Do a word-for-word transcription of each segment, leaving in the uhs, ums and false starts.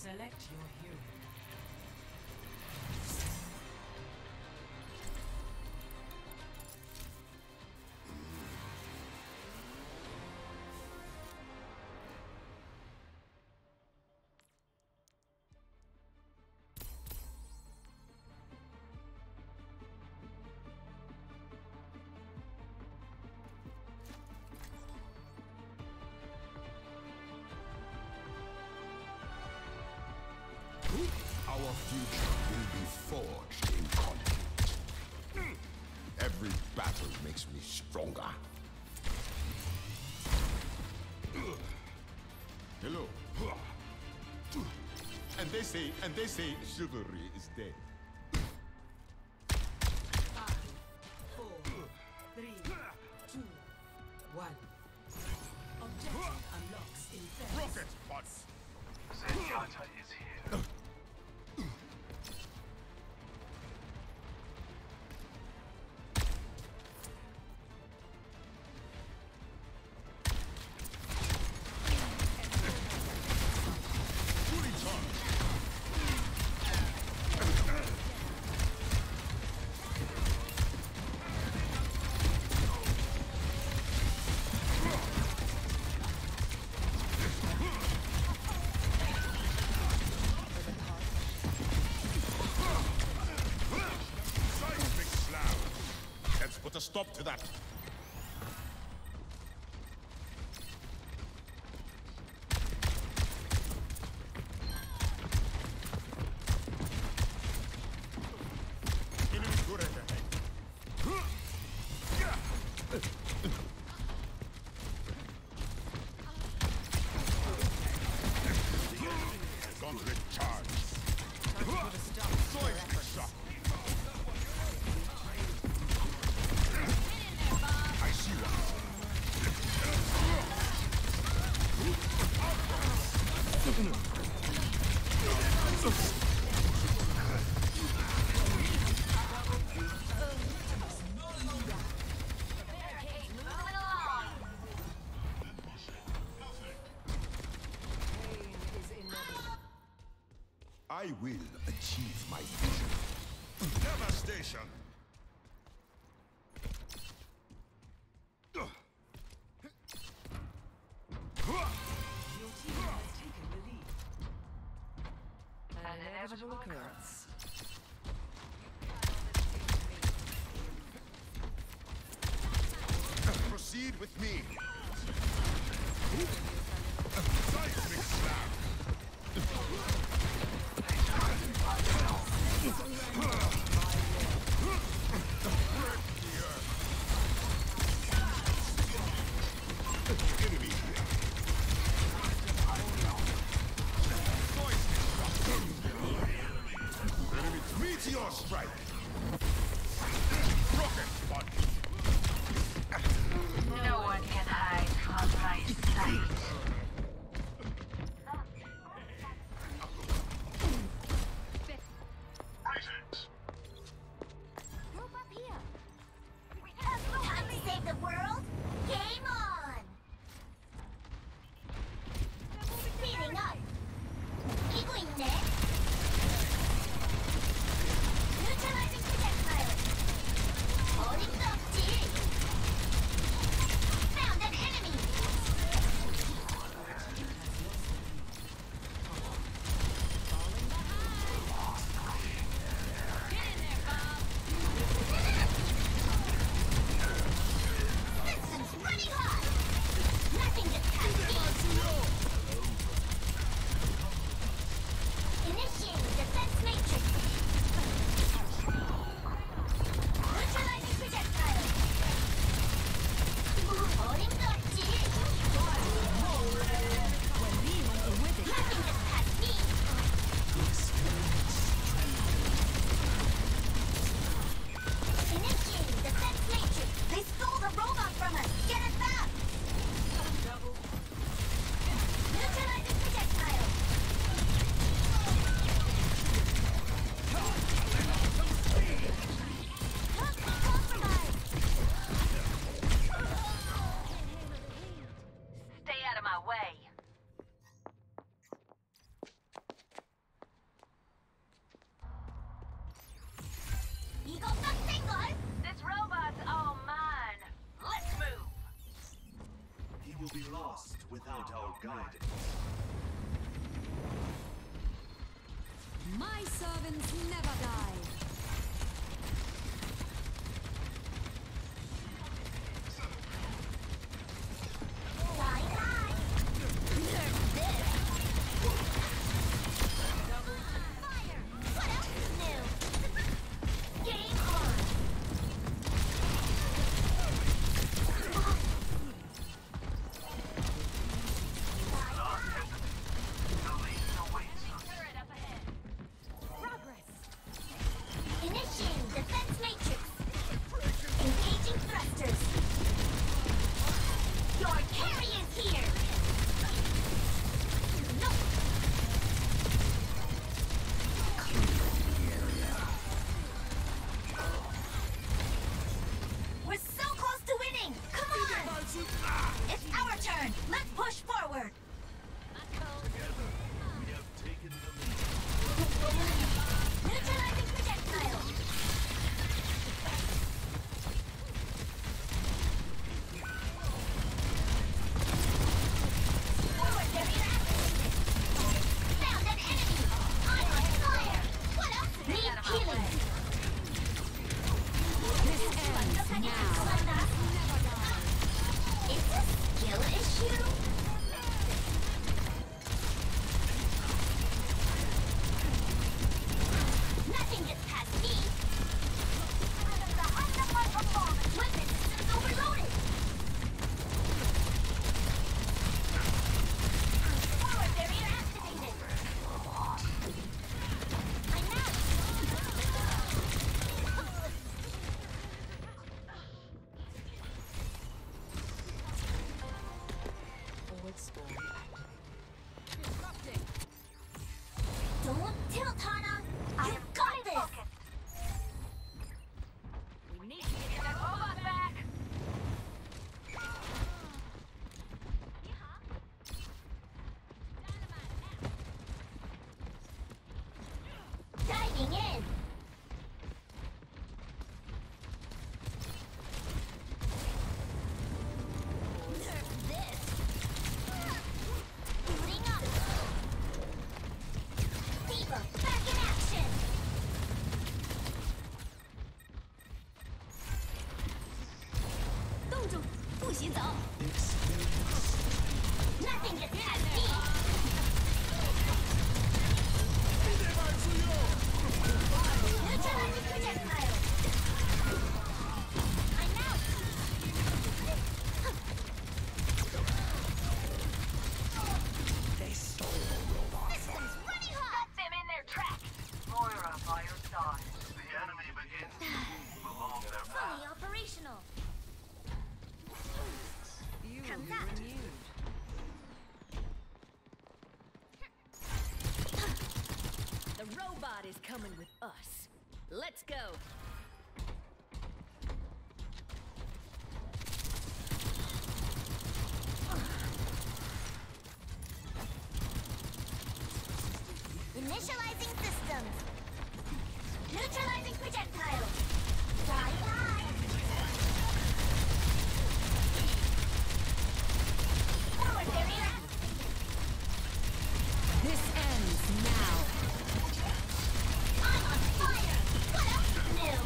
Select your hero. Our future will be forged in conflict. Every battle makes me stronger. Hello. And they say, and they say chivalry is dead. Five, four, three, two, one. Objective unlocks in thirty. Rocket butts. Zenyatta is here. Put a stop to that. Enemy turret ahead. Gauntlet charge. Seismic shock. I see one. I will achieve my vision. Devastation! Your team has taken the lead. An inevitable occurrence. Proceed with me. Seismic slam. Enemy here. Enemy meteor strike. Rocket punch. No one can hide from my sight. Greetings. Group up here. Time to save the world? Game on! Speeding up. 이고 있네. Neutralizing projectile. 어림도 없지. Found an enemy. Get in there, Bob. Systems running hot. Nothing to touch me. Initiating defense matrix. Neutralizing projectile. 어림도 없지. Nothing to touch me. Initiating defense matrix. They stole the robot from us. Get it back. Neutralizing projectile. Stay out of my way. will be lost without our guidance. My servants never die. Die, die. Nerf this. Fire. What else is new? Game on. Turret up ahead. Progress. Initiating defense matrix. Engaging thrusters. Your carry is here. No. We're so close to winning. Come on. It's our turn. Let's push forward. Together, we have taken the lead. Neutralizing projectile. Forward barrier activated. Found an enemy. I'm on fire. What else? Need healing. This ends now. Is this skill issue? Nothing gets past me. Weapon systems overloaded. Forward barrier activated. I'm out. Forward storm activated. Don't tilt, Hana. You got this. We need to get that robot back. Diving in. Nerf this. Booting up. Diva, back in action. Nothing gets past me. Neutralizing projectile. I'm out. Systems running hot. Them in their track. Moira by your side. The enemy begins to move along their path. Fully operational. You will Comes be out. renewed. The robot is coming with us. Let's go. Initializing systems. Neutralizing projectile. Die, die. Forward barrier. This ends now. I'm on fire. What else is new?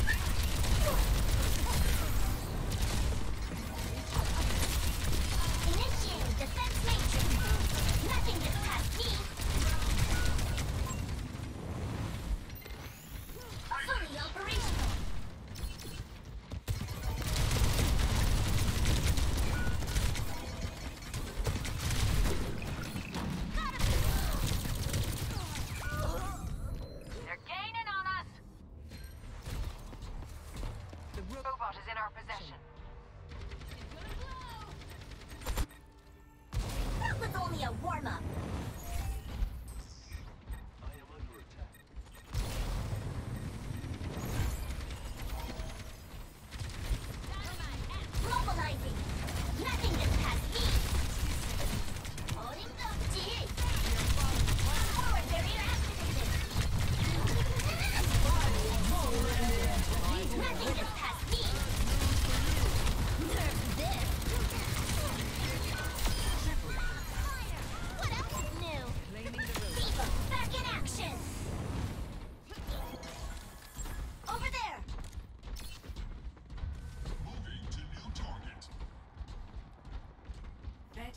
Initiating defense matrix. Nothing gets past me. Fully operational.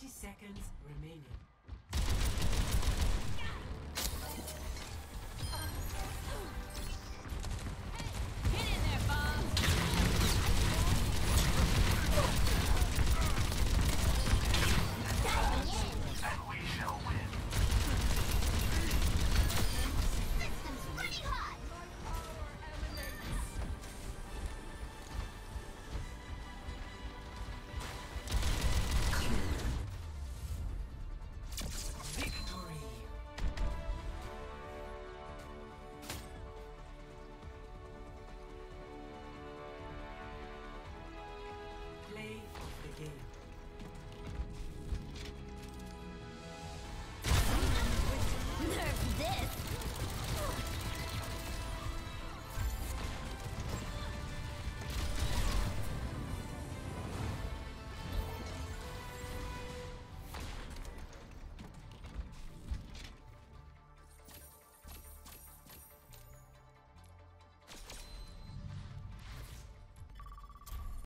thirty seconds remaining.